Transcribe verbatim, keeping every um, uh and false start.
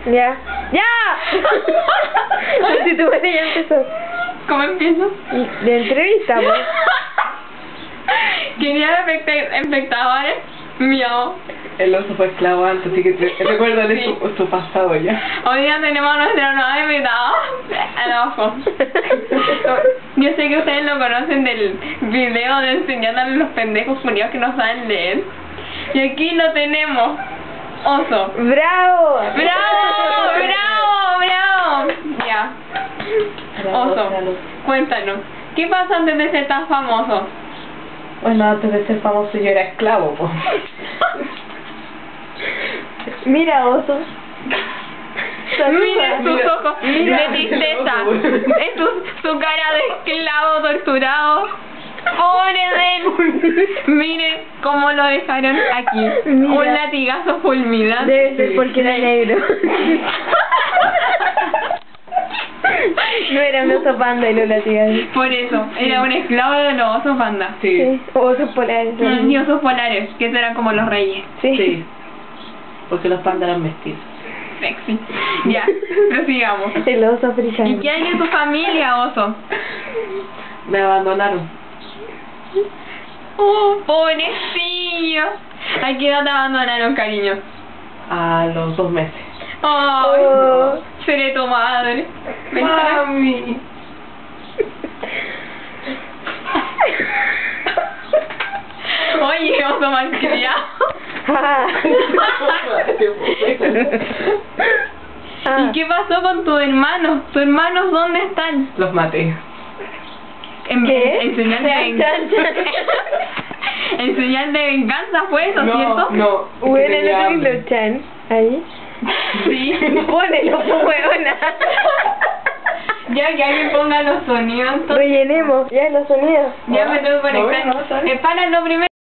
Ya. ¡Ya! Si tu madre ya empezó. ¿Cómo empiezo? De entrevista, pues. Quería espectadores. Miau. El oso fue esclavo antes, así que te, recuérdale Sí. su, su pasado ya. Hoy día tenemos a nuestra nueva invitada, el ojo. Yo sé que ustedes lo conocen del video de enseñándole a los pendejos judíos que no saben leer. Y aquí lo tenemos. Oso. ¡Bravo! ¡Bravo! ¡Bravo! ¡Bravo! Ya. Oso, cuéntanos. ¿Qué pasó antes de ser tan famoso? Bueno, antes de ser famoso yo era esclavo, pues. Mira, oso. Miren sus Mira, ojos mira. de tristeza. Es su, su cara de esclavo torturado. Pobre de él. Miren cómo lo dejaron aquí. Mira. Un latigazo fulminante. Debe ser porque era negro. No era un oso panda y lo latigaron. Por eso, era un esclavo de los osos panda. Sí, Sí, osos polares. Mm, Y osos polares, que eran como los reyes. Sí. sí. Porque los pandas eran mestizos. Sexy. Ya, prosigamos. El oso ¿Y africano. qué hay en tu familia, oso? Me abandonaron. Oh, pobrecillo. ¿A qué edad te abandonaron, cariño? A los dos meses. Ay, Oh. seré tu madre. Ven para- Mami. Oye, oso malcriado. Ah. Ah. ¿Y qué pasó con tus hermanos? ¿Tus hermanos dónde están? Los maté. En, ¿Qué? en señal de Chan, venganza. En señal de venganza fue eso, No, ¿cierto? no. es que Bueno, tenía no hambre. tenés los chan. Ahí. Sí. Ponelo, huevona. Ya que alguien ponga los sonidos, entonces. Rellenemos. Ya los sonidos. Ya me tengo que No, conectar. no, está bien. Espáralo primero.